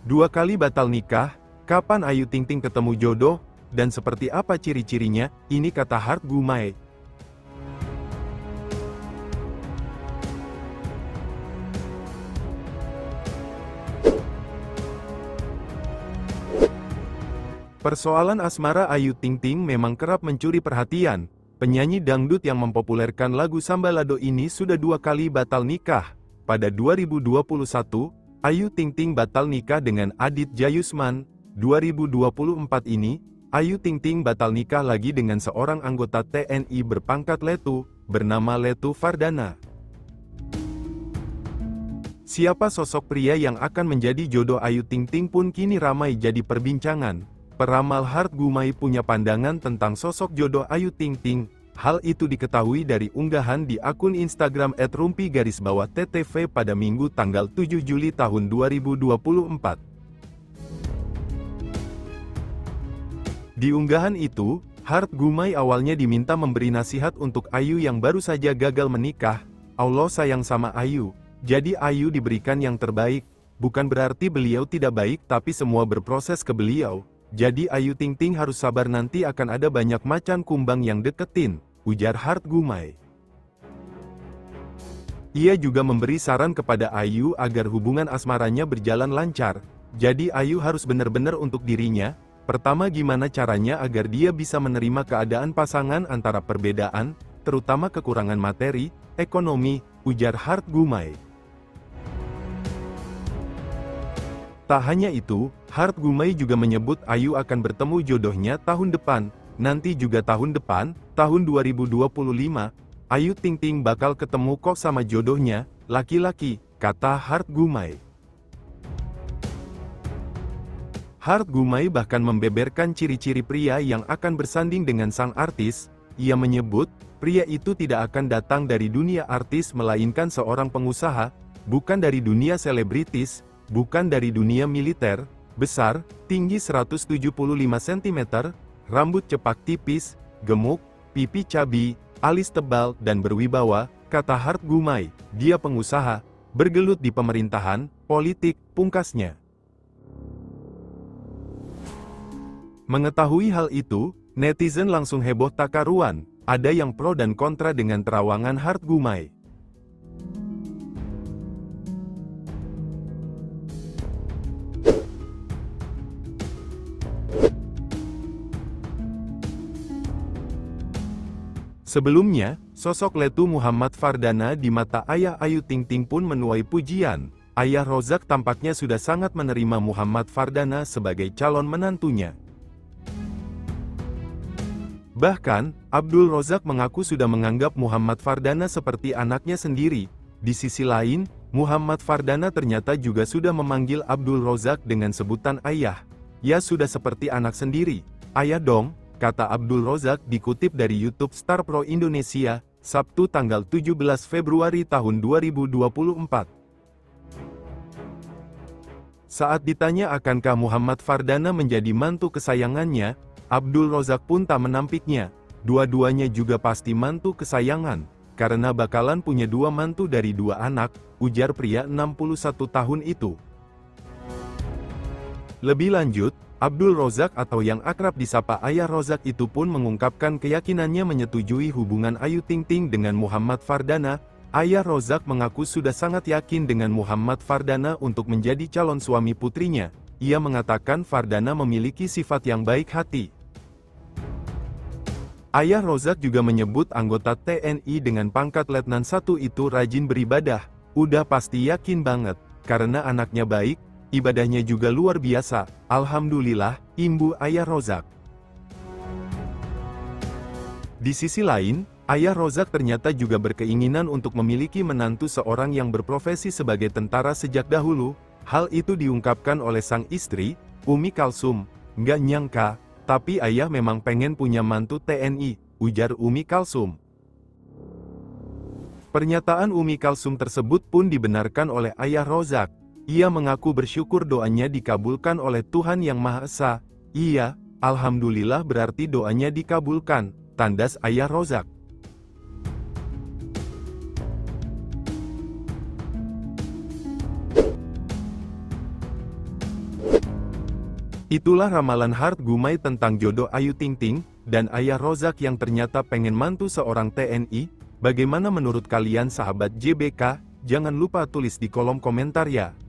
2 kali batal nikah, kapan Ayu Ting Ting ketemu jodoh, dan seperti apa ciri-cirinya, ini kata Heart Gumai. Persoalan asmara Ayu Ting Ting memang kerap mencuri perhatian. Penyanyi dangdut yang mempopulerkan lagu Sambalado ini sudah 2 kali batal nikah. Pada 2021, Ayu Ting Ting batal nikah dengan Adit Jayusman. 2024 ini, Ayu Ting Ting batal nikah lagi dengan seorang anggota TNI berpangkat Letu, bernama Letu Fardana. Siapa sosok pria yang akan menjadi jodoh Ayu Ting Ting pun kini ramai jadi perbincangan. Peramal Heart Gumai punya pandangan tentang sosok jodoh Ayu Ting Ting. Hal itu diketahui dari unggahan di akun Instagram @rumpi_ttv pada Minggu tanggal 7 Juli tahun 2024. Di unggahan itu, Heart Gumai awalnya diminta memberi nasihat untuk Ayu yang baru saja gagal menikah. Allah sayang sama Ayu, jadi Ayu diberikan yang terbaik. Bukan berarti beliau tidak baik tapi semua berproses ke beliau. Jadi Ayu Ting Ting harus sabar, nanti akan ada banyak macan kumbang yang deketin, ujar Heart Gumai. Ia juga memberi saran kepada Ayu agar hubungan asmaranya berjalan lancar. Jadi Ayu harus benar-benar untuk dirinya. Pertama, gimana caranya agar dia bisa menerima keadaan pasangan antara perbedaan, terutama kekurangan materi, ekonomi, ujar Heart Gumai. Tak hanya itu, Heart Gumai juga menyebut Ayu akan bertemu jodohnya tahun depan. Nanti juga tahun depan, tahun 2025, Ayu Ting Ting bakal ketemu kok sama jodohnya, laki-laki, kata Heart Gumai. Heart Gumai bahkan membeberkan ciri-ciri pria yang akan bersanding dengan sang artis. Ia menyebut, pria itu tidak akan datang dari dunia artis melainkan seorang pengusaha, bukan dari dunia selebritis, bukan dari dunia militer, besar, tinggi 175 cm, rambut cepak tipis, gemuk, pipi cabi, alis tebal dan berwibawa, kata Heart Gumai. Dia pengusaha, bergelut di pemerintahan, politik, pungkasnya. Mengetahui hal itu, netizen langsung heboh tak karuan. Ada yang pro dan kontra dengan terawangan Heart Gumai. Sebelumnya, sosok Letu Muhammad Fardana di mata ayah Ayu Ting Ting pun menuai pujian. Ayah Rozak tampaknya sudah sangat menerima Muhammad Fardana sebagai calon menantunya. Bahkan, Abdul Rozak mengaku sudah menganggap Muhammad Fardana seperti anaknya sendiri. Di sisi lain, Muhammad Fardana ternyata juga sudah memanggil Abdul Rozak dengan sebutan ayah. Ya sudah seperti anak sendiri. Ayah dong, kata Abdul Rozak dikutip dari YouTube Star Pro Indonesia, Sabtu tanggal 17 Februari tahun 2024. Saat ditanya akankah Muhammad Fardana menjadi mantu kesayangannya, Abdul Rozak pun tak menampiknya. Dua-duanya juga pasti mantu kesayangan, karena bakalan punya 2 mantu dari 2 anak, ujar pria 61 tahun itu. Lebih lanjut, Abdul Rozak atau yang akrab disapa Ayah Rozak itu pun mengungkapkan keyakinannya menyetujui hubungan Ayu Ting Ting dengan Muhammad Fardana. Ayah Rozak mengaku sudah sangat yakin dengan Muhammad Fardana untuk menjadi calon suami putrinya. Ia mengatakan Fardana memiliki sifat yang baik hati. Ayah Rozak juga menyebut anggota TNI dengan pangkat Letnan 1 itu rajin beribadah. Udah pasti yakin banget, karena anaknya baik, ibadahnya juga luar biasa. Alhamdulillah, imbu Ayah Rozak. Di sisi lain, Ayah Rozak ternyata juga berkeinginan untuk memiliki menantu seorang yang berprofesi sebagai tentara sejak dahulu. Hal itu diungkapkan oleh sang istri, Umi Kalsum. Nggak nyangka, tapi ayah memang pengen punya mantu TNI, ujar Umi Kalsum. Pernyataan Umi Kalsum tersebut pun dibenarkan oleh Ayah Rozak. Ia mengaku bersyukur doanya dikabulkan oleh Tuhan Yang Maha Esa. Iya, alhamdulillah berarti doanya dikabulkan, tandas Ayah Rozak. Itulah ramalan Hart Gumai tentang jodoh Ayu Ting Ting dan Ayah Rozak yang ternyata pengen mantu seorang TNI. Bagaimana menurut kalian sahabat JBK? Jangan lupa tulis di kolom komentar ya.